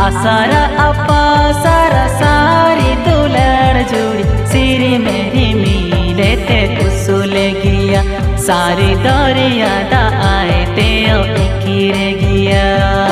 आसारा अपा सारा सारी दुलड़ जुड़ी सिरी मेरी मिले ते कुसुले गिया सारी दरिया दा आए ते ओ इकिरे गिया।